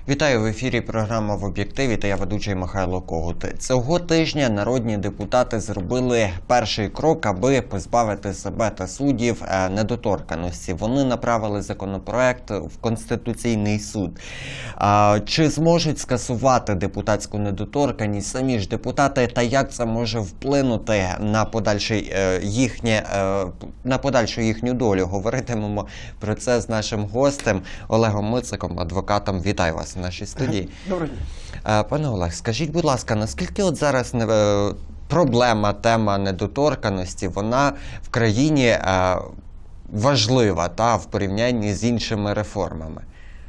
Вітаю, в ефірі програма «В об'єктиві» та я ведучий Михайло Когут. Цього тижня народні депутати зробили перший крок, аби позбавити себе та суддів недоторканності. Вони направили законопроект в Конституційний суд. Чи зможуть скасувати депутатську недоторканність самі ж депутати та як це може вплинути на подальшу їхню долю? Говоритимемо про це з нашим гостем Олегом Мициком, адвокатом. Вітаю вас в нашій студії. Доброго дня. Пане Олег, скажіть, будь ласка, наскільки от зараз тема недоторканності, вона в країні важлива в порівнянні з іншими реформами?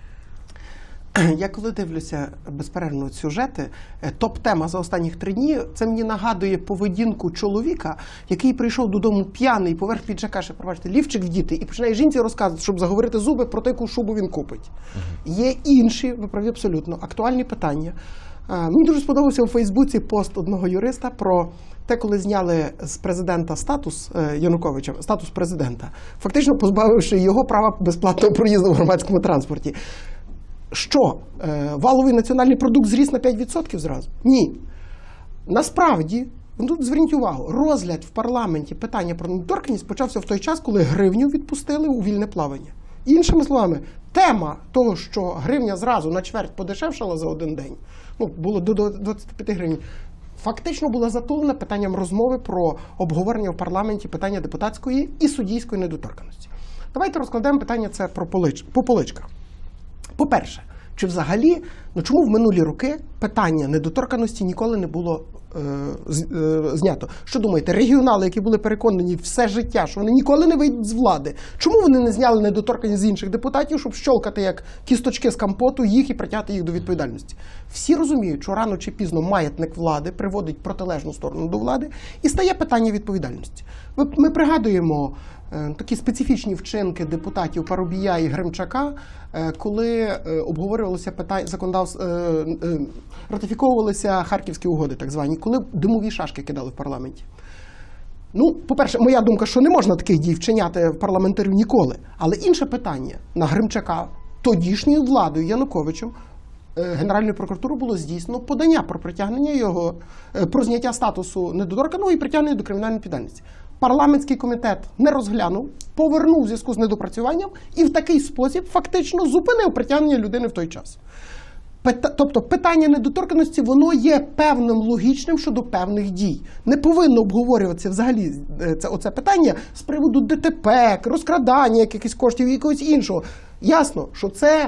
Я коли дивлюся безперервно сюжети, топ-тема за останніх 3 дні, це мені нагадує поведінку чоловіка, який прийшов додому п'яний, поверх піджака, ще, пробачте, лівчик вдіти, і починає жінці розказувати, щоб заговорити зуби про те, яку шубу він купить. Є інші, ви праві абсолютно, актуальні питання. Мені дуже сподобався у Фейсбуці пост одного юриста про те, коли зняли з президента статус Януковича, статус президента, фактично позбавивши його права безплатного проїзду в громадському транспорті. Що? Валовий національний продукт зріс на 5% зразу? Ні. Насправді, тут зверніть увагу, розгляд в парламенті питання про недоторканність почався в той час, коли гривню відпустили у вільне плавання. Іншими словами, тема того, що гривня зразу на чверть подешевшала за один день, було до 25 гривень, фактично була затулена питанням розмови про обговорення в парламенті питання депутатської і суддійської недоторканності. Давайте розкладемо питання це по поличках. По-перше, чи взагалі, чому в минулі роки питання недоторканності ніколи не було знято? Що думаєте, регіонали, які були переконані все життя, що вони ніколи не вийдуть з влади, чому вони не зняли недоторканність з інших депутатів, щоб щолкати як кісточки з компоту їх і притягти їх до відповідальності? Всі розуміють, що рано чи пізно маятник влади приводить протилежну сторону до влади і стає питання відповідальності. Ми пригадуємо такі специфічні вчинки депутатів Парубія і Гримчака, коли обговорювалося питання, ратифіковувалися Харківські угоди, так звані, коли димові шашки кидали в парламенті. По-перше, моя думка, що не можна таких дій вчиняти в парламентарів ніколи. Але інше питання, на Гримчака тодішньою владою Януковичем Генеральною прокуратурою було здійснено подання про притягнення його, про зняття статусу недоторканного і притягнення до кримінальної відповідальності. Парламентський комітет не розглянув, повернув в зв'язку з недопрацюванням і в такий спосіб фактично зупинив притягнення людини в той час. Тобто питання недоторканності, воно є певним логічним щодо певних дій. Не повинно обговорюватися взагалі оце питання з приводу ДТП, розкрадання якихось коштів і якогось іншого. Ясно, що це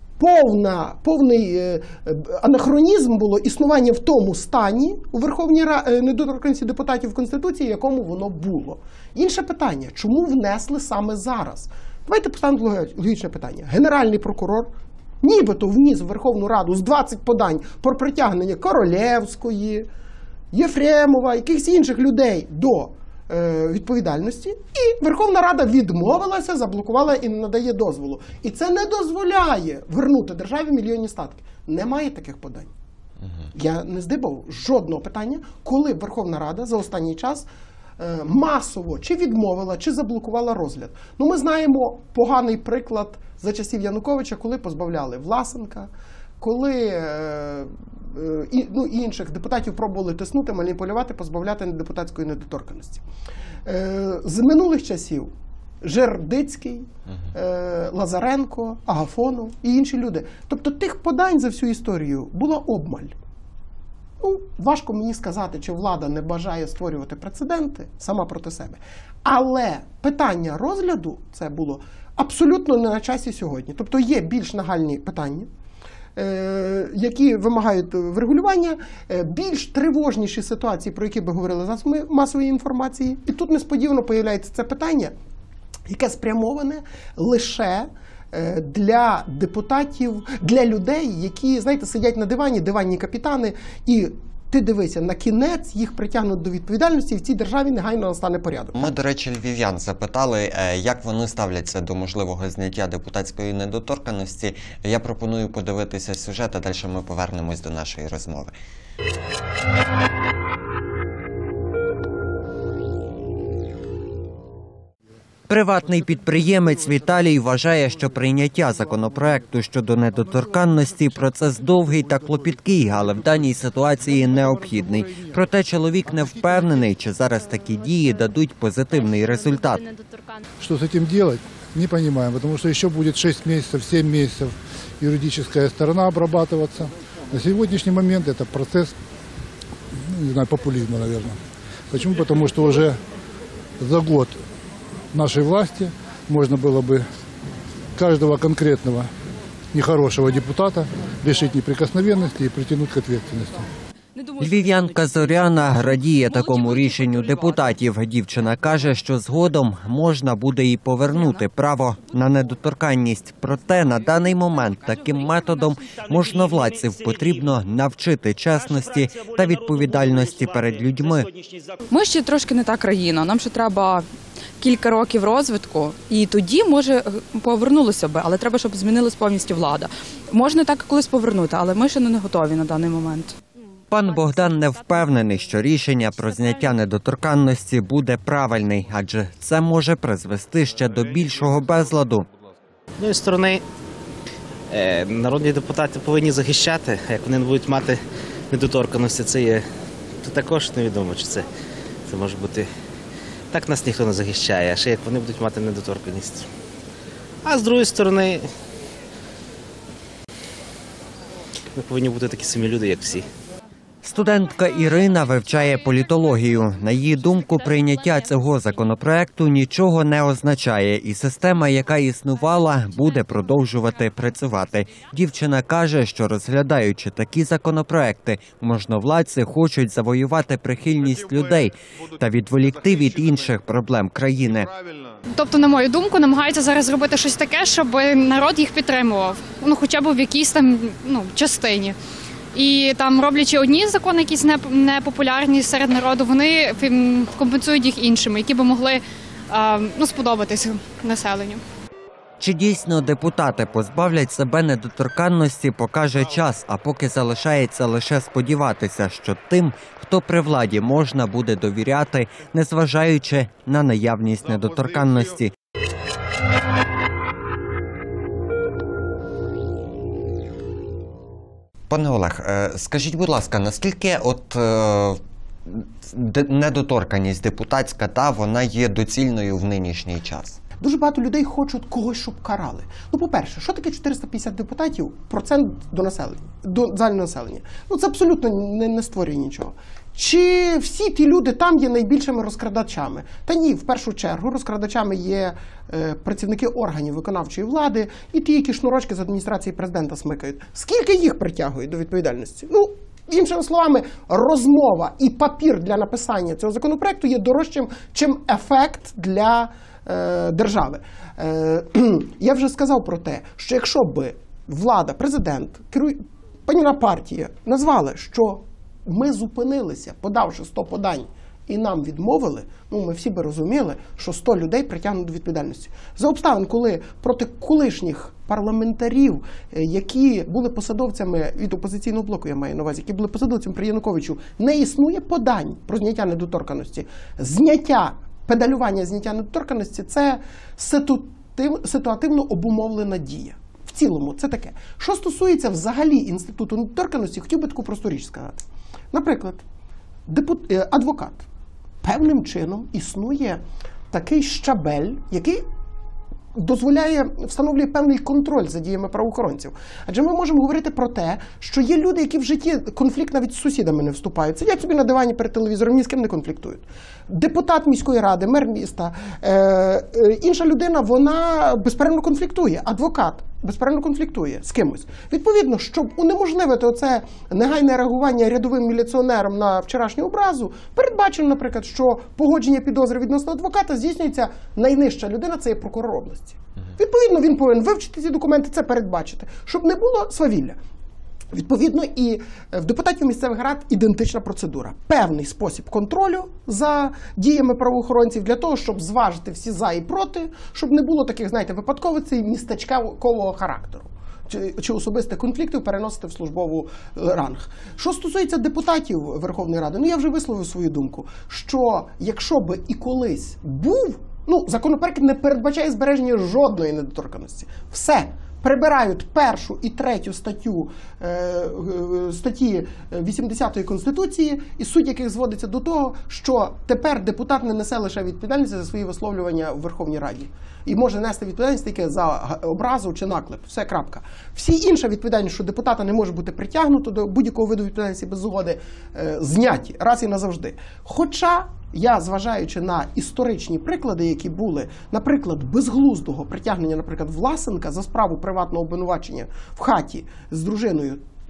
повний анахронізм було існування в тому стані у Верховній Раді недоторканності депутатів в Конституції, якому воно було. Інше питання, чому внесли саме зараз? Давайте поставимо логічне питання. Генеральний прокурор нібито вніс в Верховну Раду з 20 подань про притягнення Королевської, Єфремова, якихось інших людей до відповідальності, і Верховна Рада відмовилася, заблокувала і не надає дозволу. І це не дозволяє вернути державі мільйонні статки. Немає таких подань. Я не здибав жодного питання, коли Верховна Рада за останній час масово чи відмовила, чи заблокувала розгляд. Ми знаємо поганий приклад за часів Януковича, коли позбавляли Власенка, коли інших депутатів пробували тиснути, маніпулювати, позбавляти депутатської недоторканності. З минулих часів Жердицький, Лазаренко, Агафонов і інші люди. Тобто тих подань за всю історію було обмаль. Важко мені сказати, чи влада не бажає створювати прецеденти сама проти себе. Але питання розгляду це було абсолютно не на часі сьогодні. Тобто є більш нагальні питання, які вимагають врегулювання, більш тривожніші ситуації, про які би говорили засоби масової інформації. І тут несподівано появляється це питання, яке спрямоване лише для депутатів, для людей, які, знаєте, сидять на дивані, диванні капітани, і ти дивися, на кінець їх притягнуть до відповідальності, і в цій державі негайно настане порядок. Ми, до речі, львів'ян запитали, як вони ставляться до можливого зняття депутатської недоторканності. Я пропоную подивитися сюжет, а далі ми повернемось до нашої розмови. Приватний підприємець Віталій вважає, що прийняття законопроекту щодо недоторканності – процес довгий та клопіткий, але в даній ситуації необхідний. Проте чоловік не впевнений, чи зараз такі дії дадуть позитивний результат. Что с этим делать, не понимаем, потому что еще будет 6 месяцев, 7 месяцев юридическая сторона обрабатываться. На сегодняшний момент это процесс, не знаю, популизма, наверное. Почему? Потому что уже за год нашей власти можно было бы каждого конкретного нехорошего депутата лишить неприкосновенности и притянуть к ответственности. Львів'янка Зоряна радіє такому рішенню депутатів. Дівчина каже, що згодом можна буде і повернути право на недоторканність. Проте на даний момент таким методом можновладців потрібно навчити чесності та відповідальності перед людьми. Ми ще трошки не та країна, нам ще треба кілька років розвитку, і тоді, може, повернулося би, але треба, щоб змінилась повністю влада. Можна так колись повернути, але ми ще не готові на даний момент. Пан Богдан не впевнений, що рішення про зняття недоторканності буде правильний, адже це може призвести ще до більшого безладу. З однієї сторони, народні депутати повинні захищати, як вони не будуть мати недоторканності, це є, то також невідомо, чи це може бути. Так нас ніхто не захищає, а ще як вони будуть мати недоторканність. А з другої сторони, ми повинні бути такі самі люди, як всі. Студентка Ірина вивчає політологію. На її думку, прийняття цього законопроекту нічого не означає, і система, яка існувала, буде продовжувати працювати. Дівчина каже, що розглядаючи такі законопроекти, можновладці хочуть завоювати прихильність людей та відволікти від інших проблем країни. Тобто, на мою думку, намагаються зараз зробити щось таке, щоб народ їх підтримував, хоча б в якійсь там частині. І там, роблячи одні закони, якісь непопулярні серед народу, вони компенсують їх іншими, які би могли сподобатися населенню. Чи дійсно депутати позбавлять себе недоторканності, покаже час, а поки залишається лише сподіватися, що тим, хто при владі, можна буде довіряти, незважаючи на наявність недоторканності. Пане Олег, скажіть, будь ласка, наскільки недоторканність депутатська, вона є доцільною в нинішній час? Дуже багато людей хочуть когось, щоб карали. По-перше, що таке 450 депутатів, процент до населення, до загального населення? Це абсолютно не створює нічого. Чи всі ті люди там є найбільшими розкрадачами? Та ні, в першу чергу розкрадачами є працівники органів виконавчої влади і ті, які шнурочки з адміністрації президента смикають. Скільки їх притягують до відповідальності? Іншими словами, розмова і папір для написання цього законопроекту є дорожчим, чим ефект для держави. Я вже сказав про те, що якщо б влада, президент, паніна партія назвали, що ми зупинилися, подавши 100 подань, і нам відмовили, ми всі би розуміли, що 100 людей притягнуть до відповідальності. За обставин, коли проти колишніх парламентарів, які були посадовцями від опозиційного блоку, я маю на увазі, які були посадовцями при Януковичу, не існує подань про зняття недоторканності. Педалювання зняття недоторканності – це ситуативно обумовлена дія. В цілому це таке. Що стосується взагалі інституту недоторканності, хотів би таку просту річ сказати. Наприклад, адвокат. Певним чином існує такий щабель, який встановлює певний контроль за діями правоохоронців. Адже ми можемо говорити про те, що є люди, які в житті конфлікт навіть з сусідами не вступають. Сидять собі на дивані перед телевізором, ні з ким не конфліктують. Депутат міської ради, мер міста, інша людина, вона безперервно конфліктує. Адвокат безперервно конфліктує з кимось. Відповідно, щоб унеможливити оце негайне реагування рядовим міліціонером на вчорашню образу, передбачено, наприклад, що погодження підозри відносно адвоката здійснюється найнижча людина, це є прокурор області. Відповідно, він повинен вивчити ці документи, це передбачити, щоб не було свавілля. Відповідно, і в депутатів місцевих рад ідентична процедура. Певний спосіб контролю за діями правоохоронців для того, щоб зважити всі за і проти, щоб не було таких, випадковостей містечкового характеру. Чи особистих конфліктів переносити в службову ранг. Що стосується депутатів Верховної Ради, я вже висловив свою думку, що якщо би і колись був Ну, законопроект не передбачає збереження жодної недоторканності. Все. Прибирають 1 і 3 статті 80 Конституції, і суть яких зводиться до того, що тепер депутат не несе лише відповідальність за свої висловлювання в Верховній Раді. І може нести відповідальність тільки за образу чи наклеп. Все, крапка. Всі інша відповідальність, що депутата не може бути притягнуто до будь-якого виду відповідальності без згоди, зняті раз і назавжди. Хоча я, зважаючи на історичні приклади, які були, наприклад, безглуздого притягнення, наприклад, Власенка за справу приватного обвинувачення в хаті з дружиною,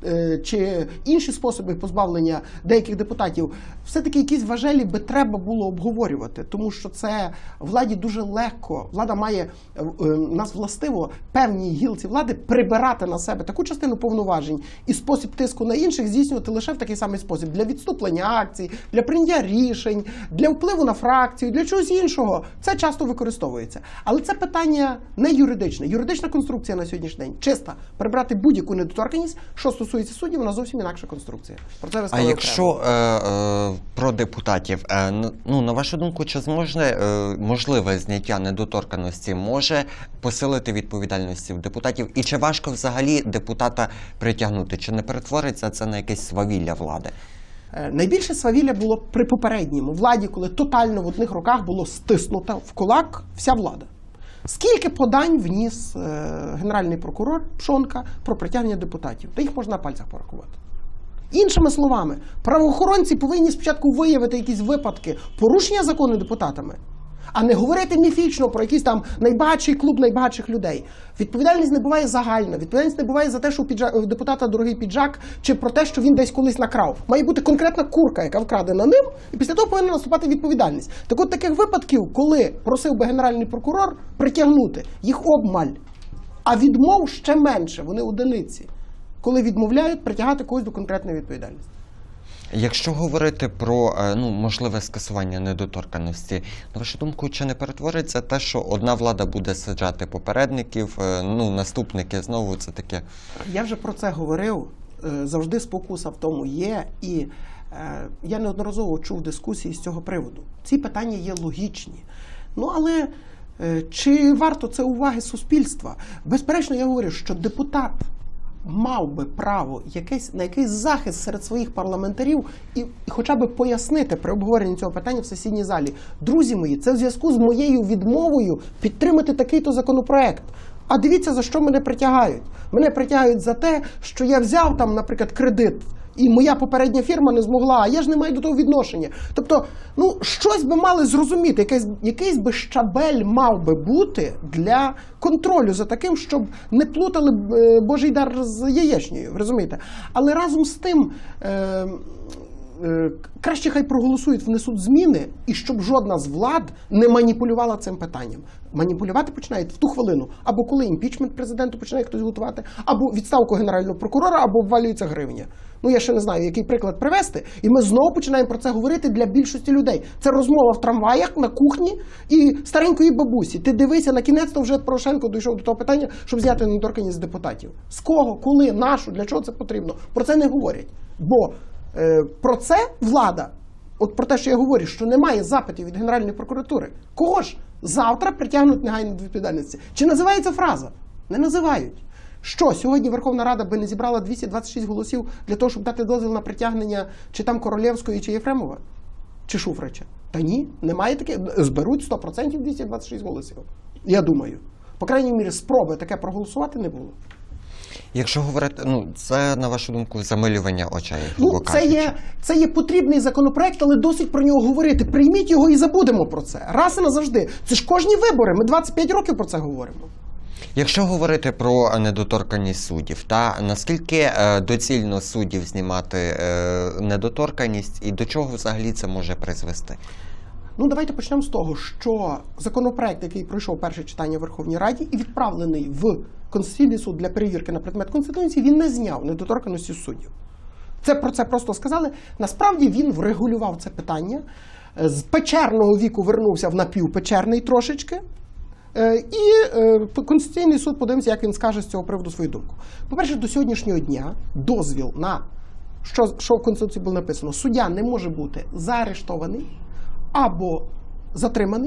чи інші способи позбавлення деяких депутатів, все-таки якісь важелі би треба було обговорювати, тому що це владі дуже легко. Влада має, нас властиво, певній гілці влади прибирати на себе таку частину повноважень і спосіб тиску на інших здійснювати лише в такий самий спосіб. Для відступлення акцій, для прийняття рішень, для впливу на фракцію, для чогось іншого. Це часто використовується. Але це питання не юридичне. Юридична конструкція на сьогоднішній день чиста. Прибрати будь-яку недоторканність, що стосується суддів, вона зовсім інакша конструкція. Про це ви А сказали якщо про депутатів, ну, на вашу думку, чи можливе зняття недоторканності може посилити відповідальності в депутатів? І чи важко взагалі депутата притягнути? Чи не перетвориться це на якесь свавілля влади? Найбільше свавілля було при попередньому владі, коли тотально в одних руках було стиснута в кулак вся влада. Скільки подань вніс генеральний прокурор Пшонка про притягнення депутатів? Та їх можна на пальцях порахувати. Іншими словами, правоохоронці повинні спочатку виявити якісь випадки порушення закону депутатами, а не говорити міфічно про якийсь там найбагатший клуб найбагатших людей. Відповідальність не буває загальна. Відповідальність не буває за те, що у депутата дорогий піджак, чи про те, що він десь колись накрав. Має бути конкретна курка, яка вкрадена ним, і після того повинна наступати відповідальність. Так от таких випадків, коли просив би генеральний прокурор притягнути, їх обмаль. А відмов ще менше, вони одиниці, коли відмовляють притягати когось до конкретної відповідальності. Якщо говорити про можливе скасування недоторканності, на вашу думку, чи не перетвориться те, що одна влада буде саджати попередників, наступники знову це таке? Я вже про це говорив. Завжди спокуса в тому є, і я неодноразово чув дискусії з цього приводу. Ці питання є логічні. Ну, але чи варто це уваги суспільства? Безперечно, я говорю, що депутат мав би право на якийсь захист серед своїх парламентарів і хоча б пояснити при обговоренні цього питання в сесійній залі. Друзі мої, це в зв'язку з моєю відмовою підтримати такий-то законопроект. А дивіться, за що мене притягають. Мене притягають за те, що я взяв там, наприклад, кредит, і моя попередня фірма не змогла, а я ж не маю до того відношення. Тобто, щось би мали зрозуміти, якийсь би щабель мав би бути для контролю за таким, щоб не плутали Божий дар з яєчнею, розумієте? Але разом з тим, краще хай проголосують, внесуть зміни, і щоб жодна з влад не маніпулювала цим питанням. Маніпулювати починають в ту хвилину, або коли імпічмент президенту починає хтось готувати, або відставку генерального прокурора, або обвалюється гривня. Я ще не знаю, який приклад привести, і ми знову починаємо про це говорити для більшості людей. Це розмова в трамваях, на кухні і старенької бабусі. Ти дивися, на кінець-то вже Порошенко дійшов до того питання, щоб зняти недоторканність з депутатів. З кого, коли, нашу, для чого це потрібно? Про це не говорять. Бо про це влада, от про те, що я говорю, що немає запитів від Генеральної прокуратури. Кого ж завтра притягнуть негайно до відповідальності? Чи називається фраза? Не називають. Що, сьогодні Верховна Рада би не зібрала 226 голосів для того, щоб дати дозвіл на притягнення чи там Королевської, чи Єфремова? Чи Шуфрича? Та ні, немає таке. Зберуть 100% 226 голосів. Я думаю. По крайній мірі, спроби таке проголосувати не було. Якщо говорити, це, на вашу думку, замилювання очей. Це є потрібний законопроект, але досить про нього говорити. Прийміть його і забудемо про це. Раз і назавжди. Це ж кожні вибори. Ми 25 років про це говоримо. Якщо говорити про недоторканність суддів, наскільки доцільно суддів знімати недоторканність і до чого взагалі це може призвести? Давайте почнемо з того, що законопроект, який пройшов перше читання в Верховній Раді і відправлений в Конституційний суд для перевірки на предмет Конституції, він не зняв недоторканності суддів. Про це просто сказали. Насправді він врегулював це питання. З печерного віку вернувся в напівпечерний трошечки. І Конституційний суд, подивимося, як він скаже з цього приводу свою думку. По-перше, до сьогоднішнього дня дозвіл на, що в Конституції було написано, суддя не може бути заарештований або затриманий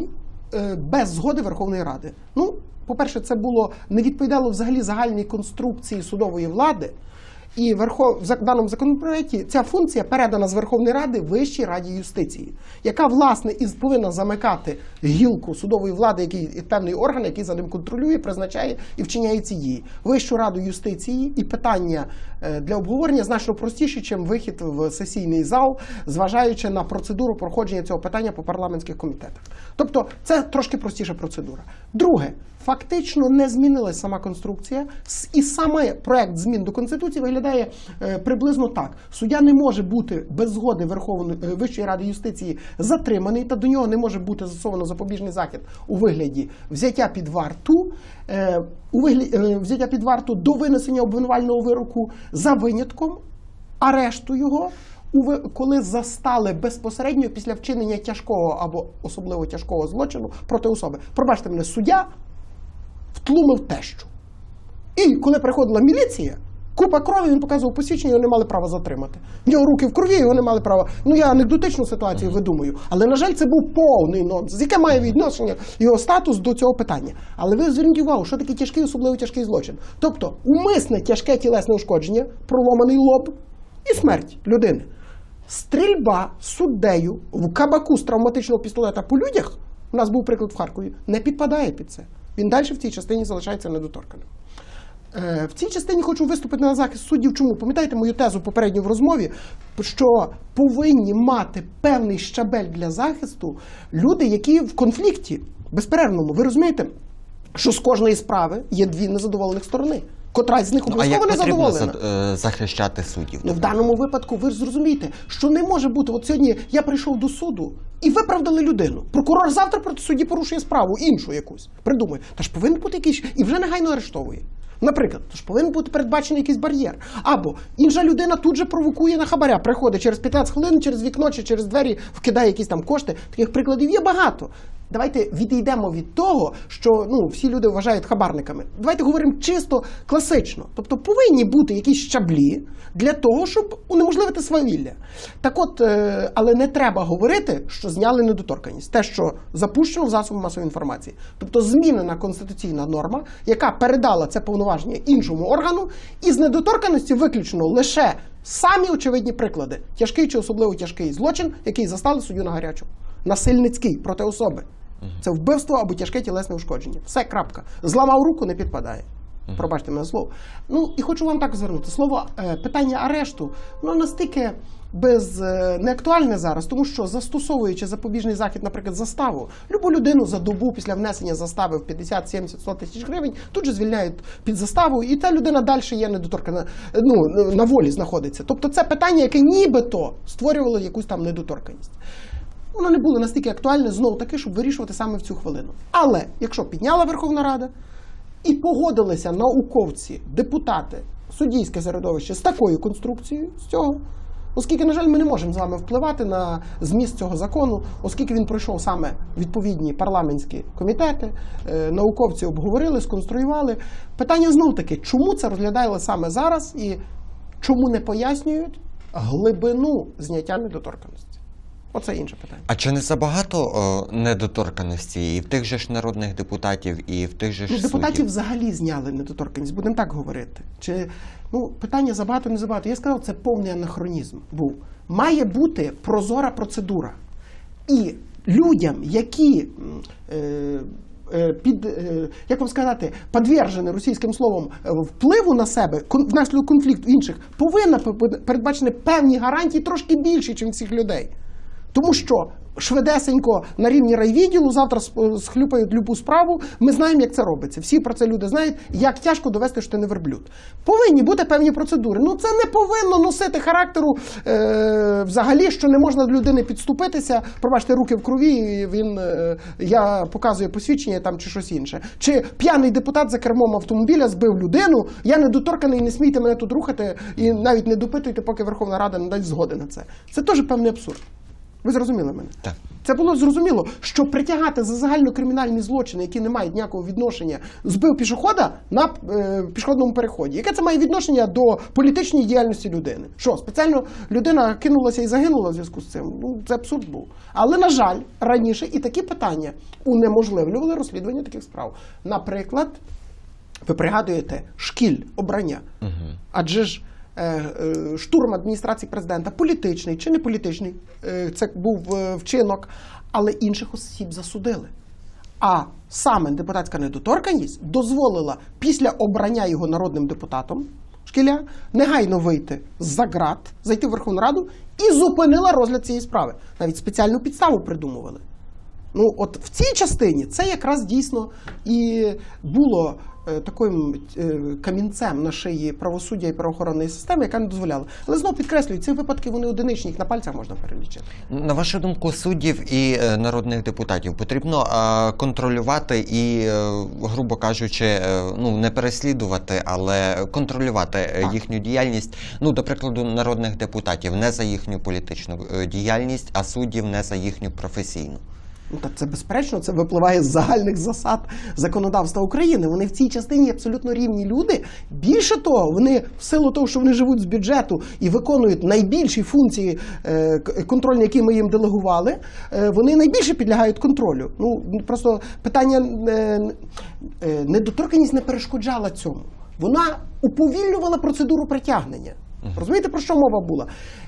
без згоди Верховної Ради. Ну, по-перше, це було не відповідало взагалі загальній конструкції судової влади. І в даному законопроекті ця функція передана з Верховної Ради Вищій Раді юстиції, яка, власне, і повинна замикати гілку судової влади, який певний орган, який за ним контролює, призначає і вчиняє ці дії. Вищу Раду юстиції і питання для обговорення значно простіші, ніж вихід в сесійний зал, зважаючи на процедуру проходження цього питання по парламентських комітетах. Тобто це трошки простіша процедура. Друге, фактично не змінилась сама конструкція, і саме проект змін до Конституції виглядає приблизно так. Суддя не може бути без згоди Вищої Ради юстиції затриманий, та до нього не може бути застосовано запобіжний захід у вигляді взяття під варту, до винесення обвинувального вироку за винятком арешту його, коли застали безпосередньо після вчинення тяжкого або особливо тяжкого злочину проти особи. Пробачте мене, суддя втлумив тещу. І коли приходила міліція, купа крові, він показував посвідчення, його не мали права затримати. В нього руки в крові, його не мали права. Ну, я анекдотичну ситуацію видумую. Але, на жаль, це був повний нонсенс. Яке має відношення його статус до цього питання? Але ви зверніть увагу, що таке тяжкий, особливо тяжкий злочин. Тобто, умисне тяжке тілесне ушкодження, проломаний лоб і смерть людини. Стрільба суддею в кабаку з травматичного пістолета по людях, у нас був приклад в Харкові, не підпадає під це. Він далі в цій частині залишається недоторканим. В цій частині хочу виступити на захист суддів. Чому? Пам'ятаєте мою тезу попередню в розмові, що повинні мати певний щабель для захисту люди, які в конфлікті безперервному. Ви розумієте, що з кожної справи є дві незадоволених сторони. Котра з них обов'язково не задоволена. А як потрібно захищати суддів? Ну, в даному випадку ви ж зрозумієте, що не може бути, от сьогодні я прийшов до суду і виправдали людину. Прокурор завтра проти судді порушує справу, іншу якусь, придумує. Та ж повинен бути якийсь, і вже негайно арештовує. Наприклад, тож повинен бути передбачений якийсь бар'єр. Або інша людина тут же провокує на хабаря, приходить через 15 хвилин, через вікно чи через двері вкидає якісь там кошти. Таких прикладів є багато. Давайте відійдемо від того, що всі люди вважають хабарниками. Давайте говоримо чисто класично. Тобто повинні бути якісь щаблі для того, щоб унеможливити свавілля. Так от, але не треба говорити, що зняли недоторканність. Те, що запущено в засоби масової інформації. Тобто змінена конституційна норма, яка передала це повноваження іншому органу, і з недоторканності виключено лише самі очевидні приклади. Тяжкий чи особливо тяжкий злочин, який застали суддю на гарячому. Насильницький проти особи. Це вбивство або тяжке тілесне ушкодження. Все, крапка. Зламав руку, не підпадає. Пробачте мене слово. Ну, і хочу вам так звернути. Слово, питання арешту, настільки неактуальне зараз, тому що застосовуючи запобіжний захід, наприклад, заставу, любу людину за добу після внесення застави в 50, 70, 100 тисяч гривень, тут же звільняють під заставу, і та людина далі є недоторкана, на волі знаходиться. Тобто це питання, яке нібито створювало якусь там недоторканність. Воно не було настільки актуальне, знову таки, щоб вирішувати саме в цю хвилину. Але, якщо підняла Верховна Рада і погодилися науковці, депутати, суддійське середовище з такою конструкцією, з цього, оскільки, на жаль, ми не можемо з вами впливати на зміст цього закону, оскільки він пройшов саме відповідні парламентські комітети, науковці обговорили, сконструювали. Питання знов таки, чому це розглядали саме зараз і чому не пояснюють глибину зняття недоторканності? Оце інше питання. А чи не забагато недоторканності і в тих же ж народних депутатів, і в тих же ж суддів? Депутатів взагалі зняли недоторканність, будемо так говорити. Питання забагато, не забагато. Я сказав, це повний анахронізм був. Має бути прозора процедура. І людям, які підвержені російським словом впливу на себе, внаслідок конфлікту інших, повинна передбачені певні гарантії трошки більші, ніж цих людей. Тому що швидесенько на рівні райвідділу завтра схлюпають любу справу, ми знаємо, як це робиться. Всі про це люди знають, як тяжко довести, що ти не верблюд. Повинні бути певні процедури. Це не повинно носити характеру взагалі, що не можна до людини підступитися, пробачте, руки в крові, і я показую посвідчення там чи щось інше. Чи п'яний депутат за кермом автомобіля збив людину, я недоторканий, не смійте мене тут рухати і навіть не допитуйте, поки Верховна Рада не дасть згоди на це. Це теж певний абсурд. Ви зрозуміли мене? Так. це було зрозуміло, що притягати за загальнокримінальні злочини, які не мають ніякого відношення, збив пішохода на пішохідному переході. Яке це має відношення до політичної діяльності людини? Що, спеціально людина кинулася і загинула в зв'язку з цим? Ну, це абсурд був. Але, на жаль, раніше і такі питання унеможливлювали розслідування таких справ. Наприклад, ви пригадуєте, шкіль обрання. Адже ж штурм адміністрації президента політичний чи не політичний, це був вчинок, але інших осіб засудили. А саме депутатська недоторканність дозволила після обрання його народним депутатом Шкіля негайно вийти з-за ґрат, зайти в Верховну Раду і зупинила розгляд цієї справи. Навіть спеціальну підставу придумували. Ну, от в цій частині це якраз дійсно і було таким камінцем на шиї правосуддя і правоохоронної системи, яка не дозволяла. Але знову підкреслюю, ці випадки, вони одиничні, їх на пальцях можна перелічити. На вашу думку, суддів і народних депутатів потрібно контролювати і, грубо кажучи, ну, не переслідувати, але контролювати їхню діяльність. Ну, до прикладу, народних депутатів не за їхню політичну діяльність, а суддів не за їхню професійну. Ну, так це безперечно, це випливає з загальних засад законодавства України. Вони в цій частині абсолютно рівні люди. Більше того, вони в силу того, що вони живуть з бюджету і виконують найбільші функції контрольні, які ми їм делегували, вони найбільше підлягають контролю. Ну, просто питання недоторканність не перешкоджала цьому. Вона уповільнювала процедуру притягнення. Розумієте, про що мова була?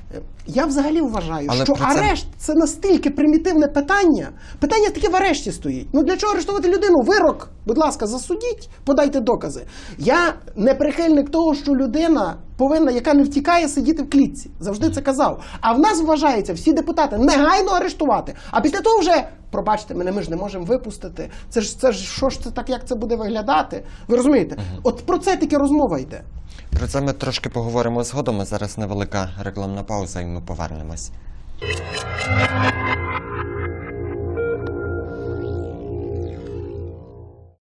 Я взагалі вважаю, що арешт – це настільки примітивне питання. Питання таке в арешті стоїть. Ну для чого арештувати людину? Вирок, будь ласка, засудіть, подайте докази. Я не прихильник того, що людина повинна, яка не втікає, сидіти в клітці. Завжди це казав. А в нас вважається всі депутати негайно арештувати. А після того вже, пробачте мене, ми ж не можемо випустити. Це ж що ж це так, як це буде виглядати? Ви розумієте? От про це тільки розмова йде. Про це ми трошки поговоримо згодом, а зараз невелика рекламна пауза і ми повернемось.